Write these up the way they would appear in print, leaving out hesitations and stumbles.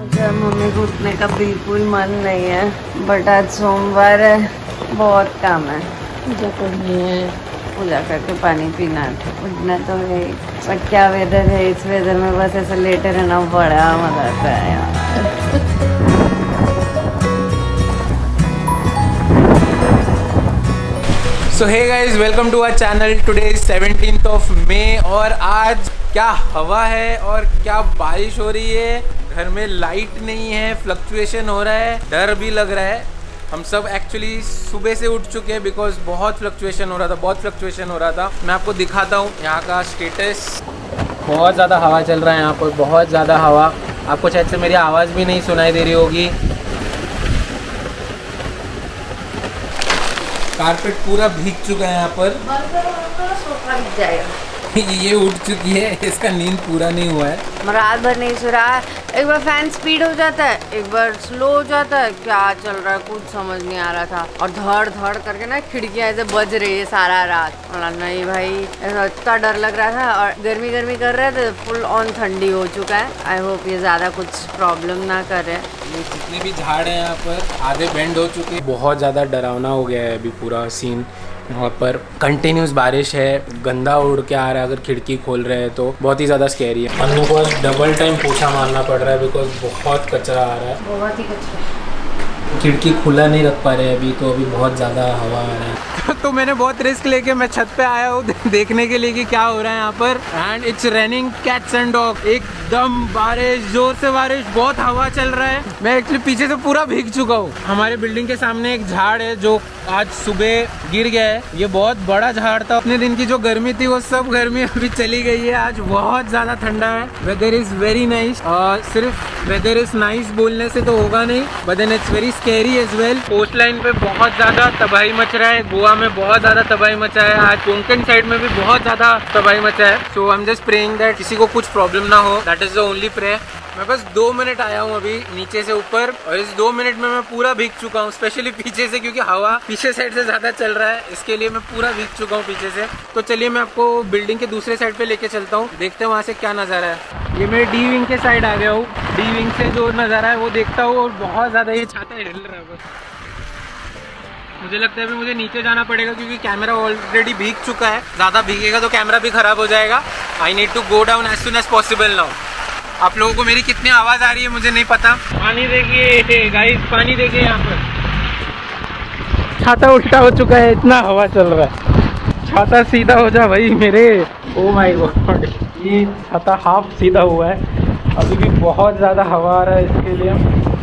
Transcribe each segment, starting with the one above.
मुझे मम्मी को उठने का बिल्कुल मन नहीं है, बट आज सोमवार है, बहुत काम है। पूजा करनी है, पूजा करके पानी पीना है, उठना तो है। बट क्या वेदर है, इस वेदर में बस ऐसे लेटे रहना बड़ा मजा आता है यार। So hey guys, welcome to our channel. Today is 17th of May और आज क्या हवा है और क्या बारिश हो रही है। घर में लाइट नहीं है, फ्लक्चुएशन हो रहा है, डर भी लग रहा है। हम सब एक्चुअली सुबह से उठ चुके हैं बिकॉज बहुत फ्लक्चुएशन हो रहा था। मैं आपको दिखाता हूँ यहाँ का स्टेटस। बहुत ज़्यादा हवा चल रहा है यहाँ पर, बहुत ज़्यादा हवा। आपको शायद से मेरी आवाज़ भी नहीं सुनाई दे रही होगी। कारपेट पूरा भीग चुका है यहाँ पर। सोफा भीग जाएगा। ये उठ चुकी है, इसका नींद पूरा नहीं हुआ है। रात भर नहीं सो रहा है। एक बार फैन स्पीड हो जाता है, एक बार स्लो हो जाता है। क्या चल रहा है कुछ समझ नहीं आ रहा था। और धड़ धड़ करके ना खिड़कियाँ ऐसे बज रही है सारा रात। नहीं भाई, ऐसा इतना डर लग रहा था। और गर्मी गर्मी कर रहे थे, फुल ऑन ठंडी हो चुका है। आई होप ये ज़्यादा कुछ प्रॉब्लम ना करे। ये जितने भी झाड़ हैं यहाँ पर आधे बेंड हो चुके हैं। बहुत ज़्यादा डरावना हो गया है अभी पूरा सीन। यहाँ पर कंटिन्यूस बारिश है, गंदा उड़ के आ रहा है। अगर खिड़की खोल रहे हैं तो बहुत ही ज़्यादा स्कैरी है। अन्नू को डबल टाइम पोछा मारना पड़ रहा है बिकॉज बहुत कचरा आ रहा है। बहुत ही कचरा। खिड़की खुला नहीं रख पा रहे हैं अभी, तो अभी बहुत ज़्यादा हवा आ रहा है। तो मैंने बहुत रिस्क लेके मैं छत पे आया हूँ देखने के लिए कि क्या हो रहा है यहाँ पर। And it's raining cats and dog. एकदम बारिश, जोर से बारिश, बहुत हवा चल रहा है। मैं एक्चुअली पीछे से पूरा भीग चुका हूँ। हमारे बिल्डिंग के सामने एक झाड़ है जो आज सुबह गिर गया है। ये बहुत बड़ा झाड़ था। अपने दिन की जो गर्मी थी वो सब गर्मी अभी चली गई है। आज बहुत ज्यादा ठंडा है। Weather is very nice. सिर्फ वेदर इज नाइस बोलने से तो होगा नहीं, but then it's very scary as well. Coast line पे बहुत ज्यादा तबाही मच रहा है। गोवा में बहुत ज्यादा तबाही मचा है। आज कोंकण साइड में भी बहुत ज्यादा तबाही मचा है। So I am just praying that किसी को कुछ प्रॉब्लम ना हो। That is the only prayer. मैं बस 2 मिनट आया हूँ अभी नीचे से ऊपर, और इस 2 मिनट में मैं पूरा भीग चुका हूँ। स्पेशली पीछे से, क्योंकि हवा पीछे साइड से ज्यादा चल रहा है, इसके लिए मैं पूरा भीग चुका हूँ पीछे से। तो चलिए मैं आपको बिल्डिंग के दूसरे साइड पे लेके चलता हूँ, देखते हैं वहाँ से क्या नज़ारा है। ये मैं डी विंग के साइड आ गया हूँ। डी विंग से जो नज़ारा है वो देखता हूँ, और बहुत ज़्यादा ये छाता हिल रहा है। बस मुझे लगता है अभी मुझे नीचे जाना पड़ेगा क्योंकि कैमरा ऑलरेडी भीग चुका है। ज़्यादा भीगेगा तो कैमरा भी ख़राब हो जाएगा। I need to go down as soon as possible now. आप लोगों को मेरी कितनी आवाज़ आ रही है मुझे नहीं पता। पानी देखिए गाइस, पानी देखिए यहाँ पर। छाता उल्टा हो चुका है, इतना हवा चल रहा है। छाता सीधा हो जा भाई मेरे। ओ माय गॉड, ये छाता हाफ सीधा हुआ है। अभी भी बहुत ज़्यादा हवा आ रहा है, इसके लिए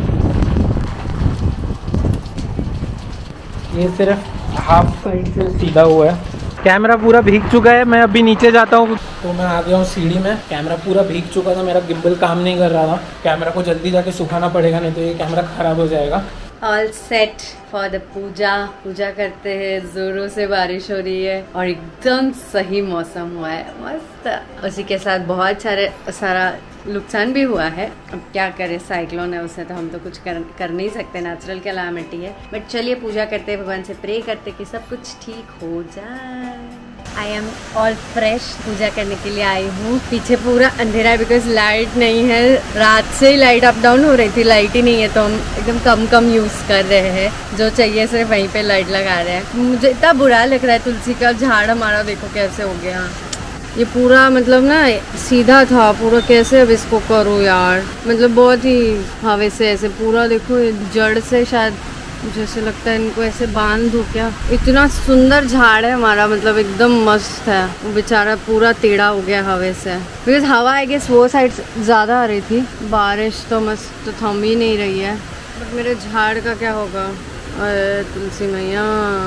ये सिर्फ हाफ साइड से सीधा हुआ है। कैमरा पूरा भीग चुका है। मैं अभी नीचे जाता हूँ। तो मैं आ गया हूँ सीढ़ी में। कैमरा पूरा भीग चुका था, मेरा गिम्बल काम नहीं कर रहा था। कैमरा को जल्दी जाके सुखाना पड़ेगा, नहीं तो ये कैमरा खराब हो जाएगा। All set for the puja करते हैं। जोरों से बारिश हो रही है और एकदम सही मौसम हुआ है, मस्त। उसी के साथ बहुत सारा नुकसान भी हुआ है। अब क्या करें, साइक्लोन है, उससे तो हम तो कुछ कर नहीं सकते, नेचुरल कैलामिटी है। बट चलिए पूजा करते हैं, भगवान से प्रे करते कि सब कुछ ठीक हो जाए। आई एम ऑल फ्रेश, पूजा करने के लिए आई हूँ। पीछे पूरा अंधेरा है बिकॉज लाइट नहीं है। रात से ही लाइट अप डाउन हो रही थी, लाइट ही नहीं है, तो हम एकदम कम यूज़ कर रहे हैं। जो चाहिए सिर्फ वहीं पे लाइट लगा रहे हैं। मुझे इतना बुरा लग रहा है। तुलसी का झाड़ हमारा देखो कैसे हो गया। ये पूरा मतलब ना सीधा था पूरा, कैसे अब इसको करूँ यार। मतलब बहुत ही हवा से ऐसे पूरा देखो, जड़ से शायद मुझे ऐसे लगता है इनको ऐसे बांध दूँ क्या। इतना सुंदर झाड़ है हमारा, मतलब एकदम मस्त है। वो बेचारा पूरा टेढ़ा हो गया हवा से, बिकॉज हवा आई गेस वो साइड ज़्यादा आ रही थी। बारिश तो मस्त तो थम ही नहीं रही है। बट मेरे झाड़ का क्या होगा। अरे तुलसी मैया,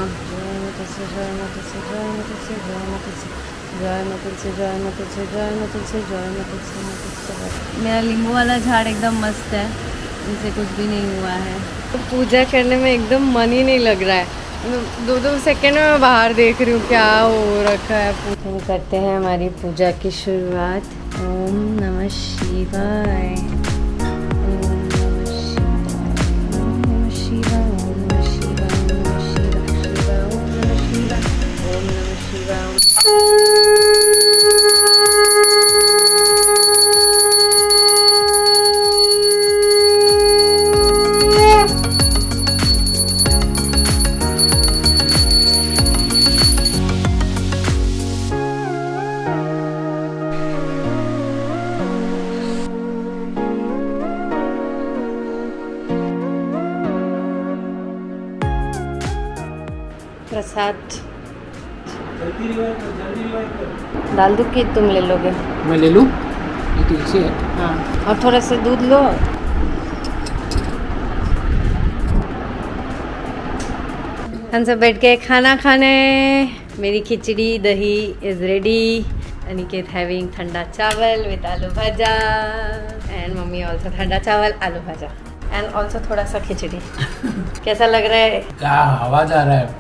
मेरा नींबू वाला झाड़ एकदम मस्त है, इनसे कुछ भी नहीं हुआ है। तो पूजा करने में एकदम मन ही नहीं लग रहा है। 2 सेकंड में मैं बाहर देख रही हूँ क्या हो रखा है। हम करते हैं हमारी पूजा की शुरुआत। ओम नमः शिवाय। प्रसाद डाल दूँ कि तुम ले लोगे? मैं ले लूँ, ये तुलसी है। हाँ, और थोड़ा सा दूध लो। हम सब बैठ के खाना खाने। मेरी खिचड़ी दही इज रेडी। अनिकेत हैविंग ठंडा चावल विद आलू भाजा एंड मम्मी ऑल्सो ठंडा चावल आलू भाजा एंड ऑल्सो थोड़ा सा खिचड़ी। कैसा लग रहा है? क्या आवाज आ रहा है?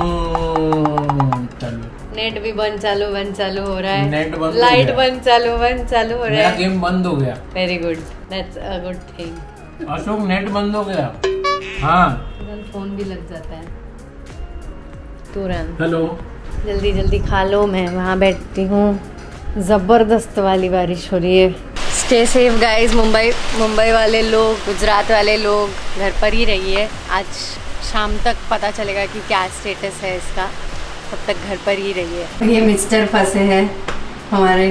चलो, नेट भी बंद चालू हो रहा है। नेट बंद, लाइट बंद चालू हो रहा मेरा है। गेम बंद हो गया। Very good, that's a good thing. Ashok net बंद हो गया। हाँ, फोन भी लग जाता है तुरंत। हेलो, जल्दी जल्दी खा लो, मैं वहाँ बैठती हूँ। जबरदस्त वाली बारिश हो रही है। Stay safe guys. मुंबई वाले लोग, गुजरात वाले लोग घर पर ही रहिए। आज शाम तक पता चलेगा कि क्या स्टेटस है इसका, तब तक घर पर ही रहिए। ये मिस्टर फंसे हैं हमारे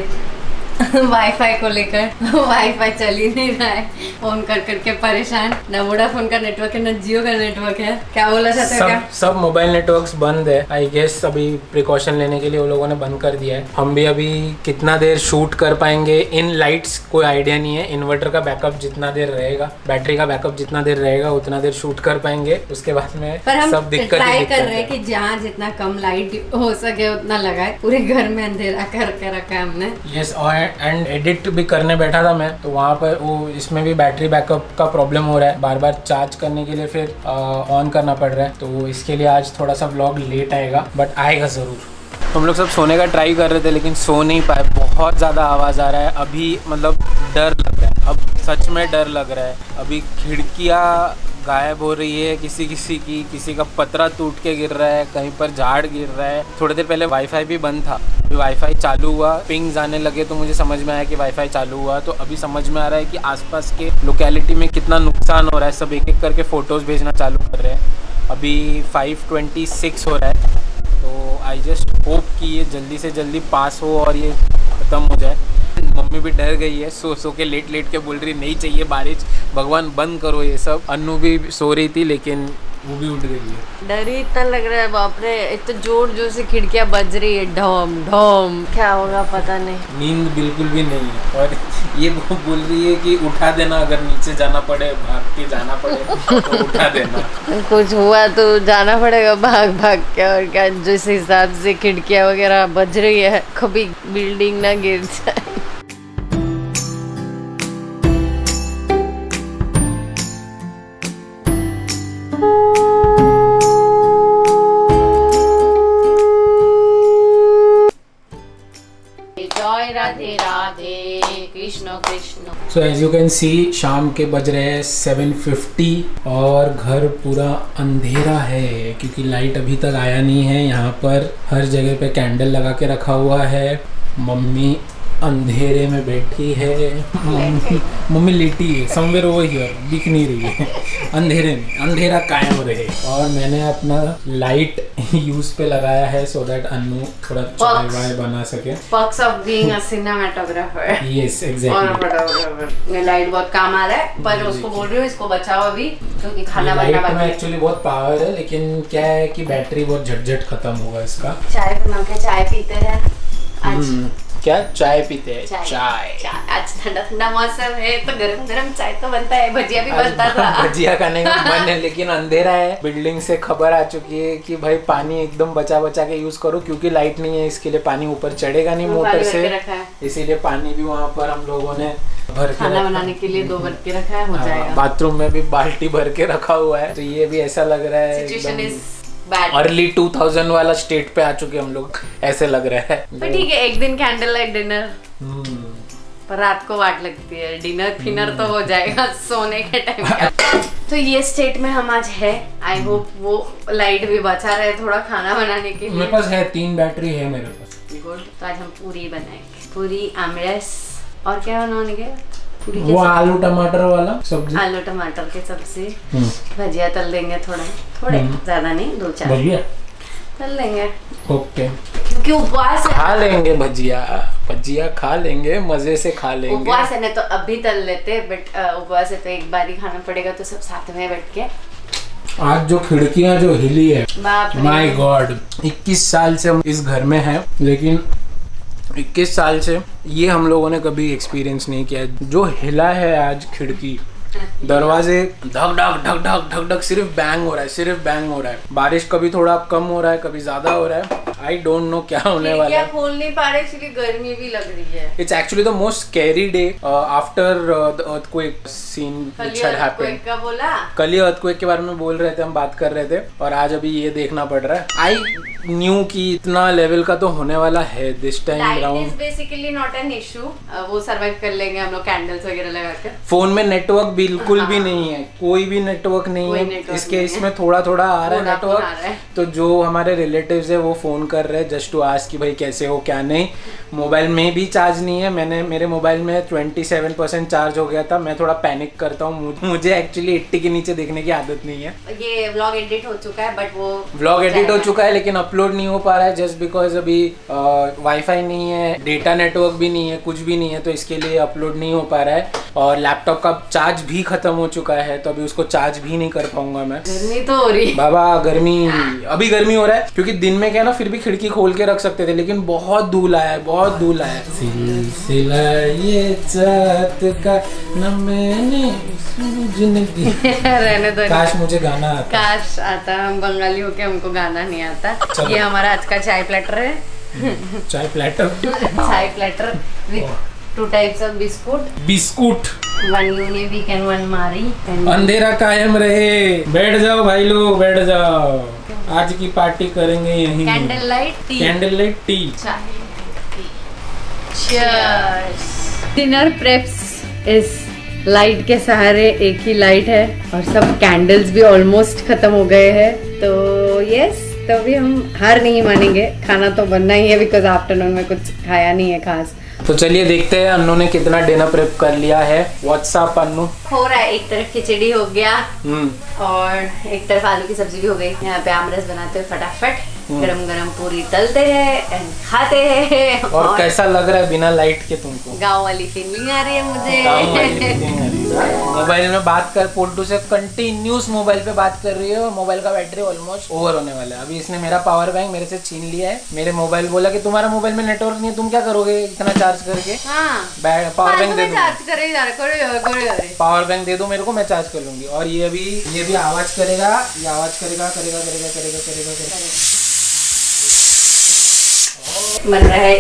वाईफाई को लेकर। वाईफाई चल ही नहीं रहा है, फोन कर करके परेशान। ना वोडाफोन का नेटवर्क है, ना जियो का नेटवर्क है। क्या बोला चाहते हो? क्या सब मोबाइल नेटवर्क्स बंद है। आई गेस अभी प्रिकॉशन लेने के लिए वो लोगों ने बंद कर दिया है। हम भी अभी कितना देर शूट कर पाएंगे इन लाइट्स कोई आइडिया नहीं है। इन्वर्टर का बैकअप जितना देर रहेगा, बैटरी का बैकअप जितना देर रहेगा उतना देर शूट कर पाएंगे। उसके बाद में पर हम सब दिक्कत ट्राई कर रहे हैं कि जहाँ जितना कम लाइट हो सके उतना लगाए। पूरे घर में अंधेरा करके रखा है हमने। यस, एंड एडिट भी करने बैठा था मैं, तो वहाँ पर वो इसमें भी बैटरी बैकअप का प्रॉब्लम हो रहा है। बार बार चार्ज करने के लिए फिर ऑन करना पड़ रहा है, तो इसके लिए आज थोड़ा सा व्लॉग लेट आएगा, बट आएगा ज़रूर। हम लोग सब सोने का ट्राई कर रहे थे लेकिन सो नहीं पाए। बहुत ज़्यादा आवाज़ आ रहा है अभी, मतलब डर लग रहा है। अब सच में डर लग रहा है। अभी खिड़कियाँ गायब हो रही है किसी की, किसी का पतरा टूट के गिर रहा है, कहीं पर झाड़ गिर रहा है। थोड़ी देर पहले वाईफाई भी बंद था, अभी वाईफाई चालू हुआ, पिंग्स आने लगे, तो मुझे समझ में आया कि वाईफाई चालू हुआ। तो अभी समझ में आ रहा है कि आसपास के लोकेलिटी में कितना नुकसान हो रहा है। सब एक एक करके फ़ोटोज़ भेजना चालू कर रहे हैं। अभी 5:26 हो रहा है, तो आई जस्ट होप कि ये जल्दी से जल्दी पास हो और ये ख़त्म हो जाए। मम्मी भी डर गई है, सो के लेट के बोल रही नहीं चाहिए बारिश, भगवान बंद करो ये सब। अन्नू भी सो रही थी लेकिन वो भी उठ गई है। डर ही इतना लग रहा है, बाप रे। इतना जोर से खिड़कियां बज रही है, ढम ढम। क्या होगा पता नहीं। नींद बिल्कुल भी नहीं है और ये बोल रही है कि उठा देना, अगर नीचे जाना पड़े, भाग के जाना पड़े तो उठा देना। कुछ हुआ तो जाना पड़ेगा भाग के। और क्या, जिस हिसाब से खिड़कियां वगैरह बज रही है, कभी बिल्डिंग ना गिर जाए। Radhe Radhe, Krishna Krishna. So as you can see शाम के बज रहे हैं 7:50 और घर पूरा अंधेरा है क्योंकि लाइट अभी तक आया नहीं है। यहाँ पर हर जगह पे कैंडल लगा के रखा हुआ है। मम्मी अंधेरे में बैठी है, मम्मी लेटी है समवेयर ओवर हियर, दिख नहीं रही है अंधेरे में, अंधेरा कायम रहे। और मैंने अपना लाइट यूज पे लगाया है सो दैट अन्नू थोड़ा चाय वाय बना सके। Perks of being a cinematographer. Yes, exactly. ये लाइट बहुत काम आ रहा है, पर उसको बोल रही हूँ इसको बचाओ अभी क्योंकि खाना बनना बाकी है। लाइट में एक्चुअली बहुत पावर है लेकिन क्या है कि बैटरी बहुत झटझट खत्म होगा इसका। चाय बना के चाय पीते हैं आज। क्या चाय पीते हैं? चाय आज ठंडा मौसम है तो गरम चाय तो बनता है, भजिया भी बनता था। भजिया खाने का मन है लेकिन अंधेरा है। बिल्डिंग से खबर आ चुकी है कि भाई पानी एकदम बचा के यूज करो क्योंकि लाइट नहीं है, इसके लिए पानी ऊपर चढ़ेगा नहीं मोटर से, इसीलिए पानी भी वहाँ पर हम लोगों ने भर के खाना बनाने के लिए 2 भर के रखा है, हो जाएगा। बाथरूम में भी बाल्टी भर के रखा हुआ है। तो ये भी ऐसा लग रहा है अर्ली 2000 वाला स्टेट पे आ चुके हम लोग, ऐसे लग रहा है। तो ठीक है, एक दिन कैंडल लाइट डिनर, पर रात को वाट लगती है। डिनर फिनर तो हो जाएगा सोने के टाइम। तो ये स्टेट में हम आज है। आई होप वो लाइट भी बचा रहे थोड़ा खाना बनाने के लिए। मेरे पास है 3 बैटरी है मेरे पास। गुड। तो आज हम पूरी बनाएंगे, पूरी आमरस। और क्या बनाएंगे? वो आलू टमाटर वाला सब्जी, आलू टमाटर की सब्जी, भजिया तल देंगे, थोड़े ज्यादा नहीं, 2-4 भजिया तल देंगे। ओके, क्योंकि उपवास है, खा लेंगे भजिया खा लेंगे, मजे से खा लेंगे। उपवास है ना तो अभी तल लेते, बट उपवास है तो एक बार ही खाना पड़ेगा, तो सब साथ में बैठ के आज जो खिड़कियां जो हिली है, माय गॉड। 21 साल से हम इस घर में हैं, लेकिन 21 साल से ये हम लोगों ने कभी एक्सपीरियंस नहीं किया। जो हिला है आज खिड़की, दरवाजे धक धक धक धक धक धक सिर्फ बैंग हो रहा है, सिर्फ बैंग हो रहा है। बारिश कभी थोड़ा कम हो रहा है, कभी ज्यादा हो रहा है। आई डोंट नो क्या होने वाला है। खोल नहीं पा रहे इसलिए गर्मी भी लग रही है। It's actually the most scary day after the earthquake scene which had happened. क्या बोला? कल ही अर्थक्वेक के बारे में बोल रहे थे, हम बात कर रहे थे, और आज अभी ये देखना पड़ रहा है। आई न्यू कि इतना लेवल का तो होने वाला है this time round. Basically not an issue, वो सर्वाइव कर लेंगे हम लोग कैंडल्स वगैरह लगाकर। फोन में नेटवर्क बिल्कुल भी नहीं है, कोई भी नेटवर्क नहीं है। इसके इसमें थोड़ा थोड़ा आ रहा है नेटवर्क, तो जो हमारे रिलेटिव्स है वो फोन कर रहे हैं जस्ट टू आस्क कि भाई कैसे हो क्या नहीं। मोबाइल में भी चार्ज नहीं है, मेरे मोबाइल में 27% चार्ज हो गया था। मैं थोड़ा पैनिक करता हूँ, मुझे एक्चुअली 80 के नीचे देखने की आदत नहीं है। ये व्लॉग एडिट हो चुका है, बट वो व्लॉग एडिट हो चुका है लेकिन अपलोड नहीं हो पा रहा है जस्ट बिकॉज अभी वाईफाई नहीं है, डेटा नेटवर्क भी नहीं है, कुछ भी नहीं है, तो इसके लिए अपलोड नहीं हो पा रहा है। और लैपटॉप का चार्ज भी खत्म हो चुका है, तो अभी उसको चार्ज भी नहीं कर पाऊंगा मैं। गर्मी तो हो रही बाबा, गर्मी अभी गर्मी हो रहा है, क्योंकि दिन में क्या ना फिर भी खिड़की खोल के रख सकते थे, लेकिन बहुत धूल आया है, बहुत धूल आया है। सिलसिला ये चाहत का न मैंने रहने दो। काश मुझे गाना आता, काश आता। हम बंगाली होके हमको गाना नहीं आता। ये हमारा आज का चाय प्लेटर है। Chai platter chai platter with 2 types of biscuit, 1 unique and 1 Marie. अंधेरा कायम रहे। बैठ जाओ भाई लोग, बैठ जाओ, आज की पार्टी करेंगे यहीं। Candle light tea. Dinner preps इस लाइट के सहारे, एक ही लाइट है और सब कैंडल्स भी ऑलमोस्ट खत्म हो गए हैं। तो यस, तो भी हम हार नहीं मानेंगे, खाना तो बनना ही है बिकॉज आफ्टरनून में कुछ खाया नहीं है खास। तो चलिए देखते हैं अन्नू ने कितना डिनर प्रेप कर लिया है। व्हाट्सअप अन्नू हो रहा है, एक तरफ खिचड़ी हो गया और एक तरफ आलू की सब्जी भी हो गई। यहाँ पे आमरस बनाते हुए फटाफट गरम गरम पूरी तलते हैं एंड खाते हैं। और कैसा लग रहा है बिना लाइट के तुमको? गाँव वाली फीलिंग आ रही है मुझे। मोबाइल में बात कर, पोल्टू से कंटिन्यूस मोबाइल पे बात कर रही है और मोबाइल का बैटरी ऑलमोस्ट ओवर होने वाला है। अभी इसने मेरा पावर बैंक मेरे से छीन लिया है। मेरे मोबाइल बोला कि तुम्हारा मोबाइल में नेटवर्क नहीं है, तुम क्या करोगे इतना चार्ज करके? पावर बैंक दे दो, पावर बैंक दे दो मेरे को, मैं चार्ज कर लूंगी। और ये भी आवाज करेगा, ये आवाज करेगा करेगा करेगा करेगा करेगा करेगा। बन रहा है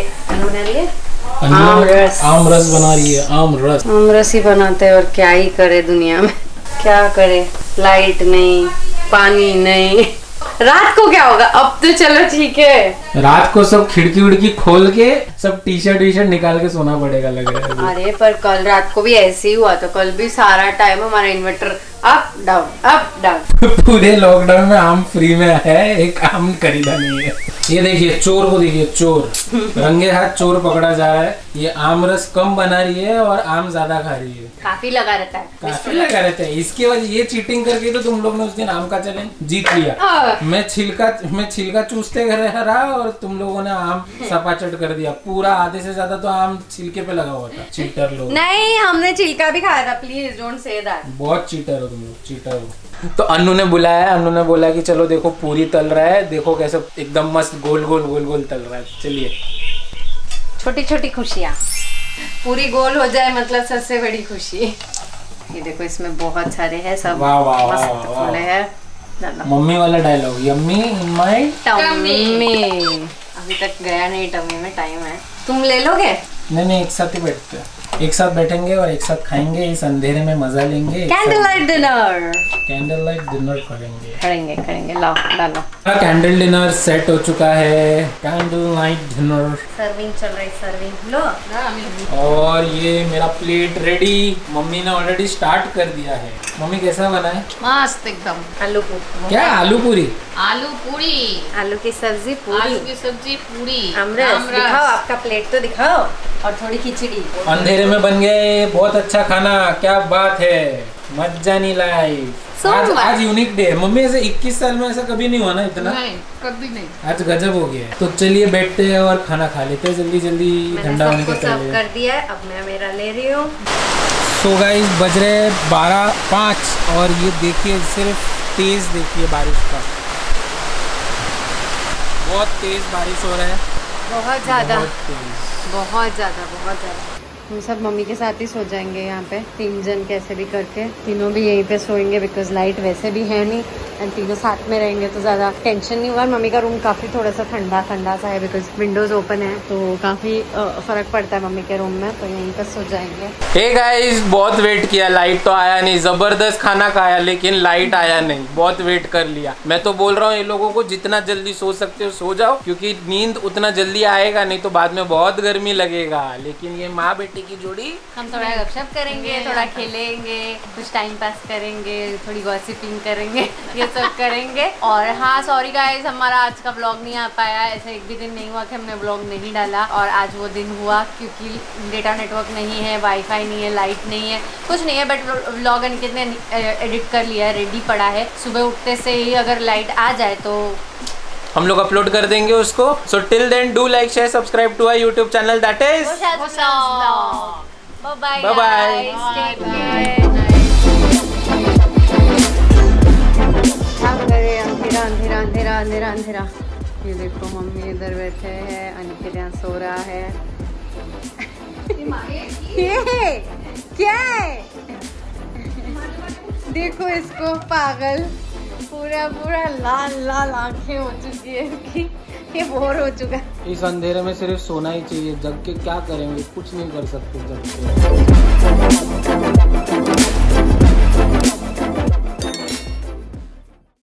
आमरस बना रही है। आमरस ही बनाते हैं और क्या ही करे दुनिया में, क्या करे। लाइट नहीं, पानी नहीं, रात को क्या होगा? अब तो चलो ठीक है, रात को सब खिड़की विड़की खोल के सब टी शर्ट निकाल के सोना पड़ेगा लग रहा है। अरे पर कल रात को भी ऐसे ही हुआ, तो कल भी सारा टाइम हमारा इन्वर्टर अप डाउन। पूरे लॉकडाउन में आम फ्री में है, एक आम खरीदा नहीं है। ये देखिए चोर को देखिए, चोर रंगे हाथ चोर पकड़ा जा रहा है। ये आम रस कम बना रही है और आम ज्यादा खा रही है। काफी लगा रहता है, इसके वजह ये चीटिंग करके तो तुम लोग ने उस दिन आम का चैलेंज जीत लिया। मैं छिलका चूसते रहा और तुम लोगों ने आम सपाचट कर दिया। पूरा आधे से ज्यादा तो आम छिलके पे लगा हुआ था। चीटर लोग। नहीं, हमने छिलका भी खाया था। Please don't say that. बहुत चीटर हो तुम लोग, चीटर हो। तो अन्नू ने बुलाया, अन्नू ने बोला कि चलो देखो पूरी तल रहा है, देखो कैसे एकदम मस्त गोल गोल तल रहा है। चलिए, छोटी छोटी खुशियाँ, पूरी गोल हो जाए मतलब सबसे बड़ी खुशी। ये देखो इसमें बहुत सारे हैं, सब मस्त फूले हैं। मम्मी वाला dialogue, yummy in my tummy. अभी तक गया नहीं टम्मी में, टाइम है। तुम ले लोगे? नहीं, एक साथ ही बैठते हैं, एक साथ बैठेंगे और एक साथ खाएंगे। इस अंधेरे में मजा लेंगे। कैंडल लाइट डिनर करेंगे। लाओ डालो। कैंडल डिनर सेट हो चुका है। कैंडल लाइट डिनर सर्विंग चल रही, सर्विंग लो। और ये मेरा प्लेट रेडी, मम्मी ने ऑलरेडी स्टार्ट कर दिया है। मम्मी कैसा बना है? मस्त एकदम। आलू पूरी। क्या? आलू पूरी? आलू की सब्जी पूरी। आमरस दिखाओ, आपका प्लेट तो दिखाओ। और थोड़ी खिचड़ी। अंधेरे में बन गए बहुत अच्छा खाना, क्या बात है, मजा नहीं लाइफ। आज यूनिक डे है मम्मी, ऐसे 21 साल में ऐसा कभी नहीं हुआ ना इतना। नहीं, कभी नहीं। आज गजब हो गया। तो चलिए बैठते हैं और खाना खा लेते हैं जल्दी ठंडा होने के पहले। कर दिया है, अब मैं मेरा ले रही हूँ। सो गाइस, बज रहे 12:05 और ये देखिए सिर्फ तेज देखिए बारिश का, बहुत तेज बारिश हो रहा है, बहुत ज़्यादा, बहुत तेज। बहुत ज़्यादा। हम सब मम्मी के साथ ही सो जाएंगे यहाँ पे, 3 जन कैसे भी करके, तीनों भी यहीं पे सोएंगे बिकॉज लाइट वैसे भी है नहीं एंड तीनों साथ में रहेंगे तो ज़्यादा टेंशन नहीं हुआ। मम्मी का रूम काफ़ी थोड़ा सा ठंडा सा है बिकॉज विंडोज ओपन है तो काफ़ी फर्क पड़ता है मम्मी के रूम में, तो यहीं पे सो जाएंगे। हे गाइस, बहुत वेट किया, लाइट तो आया नहीं, जबरदस्त खाना खाया लेकिन लाइट आया नहीं, बहुत वेट कर लिया। मैं तो बोल रहा हूँ ये लोगों को जितना जल्दी सो सकते हो सो जाओ, क्योंकि नींद उतना जल्दी आएगा नहीं तो बाद में बहुत गर्मी लगेगा। लेकिन ये माँ बेटे की जोड़ी, हम थोड़ा गपशप करेंगे, थोड़ा खेलेंगे, कुछ टाइम पास करेंगे, थोड़ी गॉसिपिंग करेंगे, ये सब करेंगे। और हाँ सॉरी गाइस, हमारा आज का व्लॉग नहीं आ पाया, ऐसे एक भी दिन नहीं हुआ कि हमने व्लॉग नहीं डाला, और आज वो दिन हुआ क्योंकि डेटा नेटवर्क नहीं है, वाईफाई नहीं है, लाइट नहीं है, कुछ नहीं है, बट व्लॉग अंकित ने एडिट कर लिया है, रेडी पड़ा है। सुबह उठते से ही अगर लाइट आ जाए तो हम लोग अपलोड कर देंगे उसको। So till then do like share subscribe to our YouTube channel, that is bye bye. अंधेरा अंधेरा अंधेरा अंधेरा। ये देखो मम्मी इधर बैठे हैं, अनिकेत यहाँ सो रहा है। ये क्या है? देखो इसको, पागल, पूरा पूरा लाल लाल आंखें हो चुकी है इसकी, ये बोर हो चुका है। इस अंधेरे में सिर्फ सोना ही चाहिए, जग के क्या करेंगे, कुछ नहीं कर सकते जग के।